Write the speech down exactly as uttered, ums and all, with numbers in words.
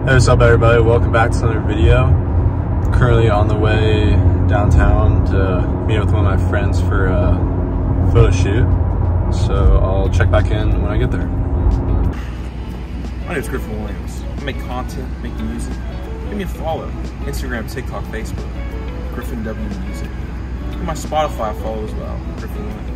Hey, what's up everybody? Welcome back to another video. Currently on the way downtown to meet up with one of my friends for a photo shoot. So I'll check back in when I get there. My name is Griffin Williams. I make content, make music. Give me a follow. Instagram, TikTok, Facebook. Griffin W Music. Give my Spotify a follow as well. Griffin Williams.